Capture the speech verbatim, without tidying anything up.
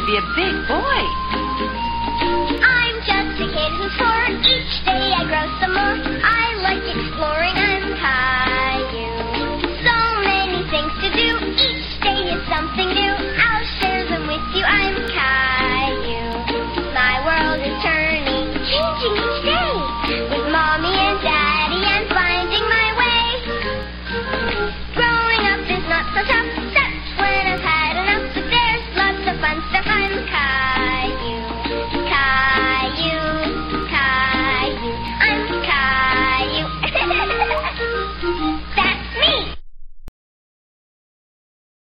be a big boy. I'm just a kid who's four. Each day I grow some more. I like exploring. I'm Caillou. So many things to do. Each day is something new. I'll share them with you. I'm Caillou. My world is turning, changing each day. With Mommy and Daddy and finding my way. Growing up is not so tough. That's when I've had enough. But there's lots of fun stuff. I'm Caillou.